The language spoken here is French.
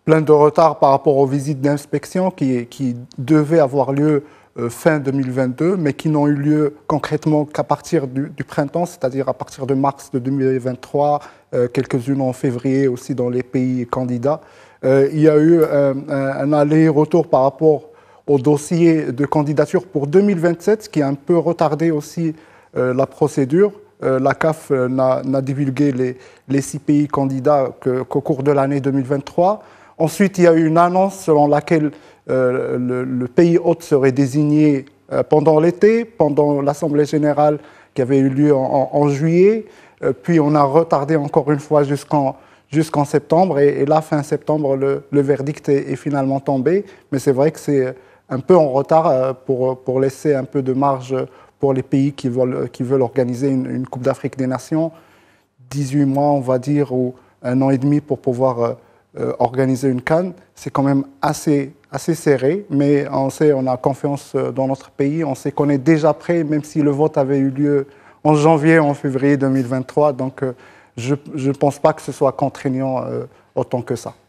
plein de retard par rapport aux visites d'inspection qui devaient avoir lieu fin 2022, mais qui n'ont eu lieu concrètement qu'à partir du printemps, c'est-à-dire à partir de mars de 2023, quelques-unes en février aussi dans les pays candidats. Il y a eu un aller-retour par rapport au dossier de candidature pour 2027, ce qui a un peu retardé aussi la procédure. La CAF n'a divulgué les 6 pays candidats qu'au cours de l'année 2023. Ensuite, il y a eu une annonce selon laquelle le pays hôte serait désigné pendant l'été, pendant l'Assemblée générale qui avait eu lieu en juillet. Puis on a retardé encore une fois jusqu'en septembre. Et là, fin septembre, le verdict est finalement tombé. Mais c'est vrai que c'est un peu en retard pour laisser un peu de marge pour les pays qui veulent organiser une Coupe d'Afrique des Nations. 18 mois, on va dire, ou 1 an et demi pour pouvoir organiser une CAN. C'est quand même assez serré, mais on a confiance dans notre pays. On sait qu'on est déjà prêt, même si le vote avait eu lieu en janvier, en février 2023. Donc, je ne pense pas que ce soit contraignant autant que ça.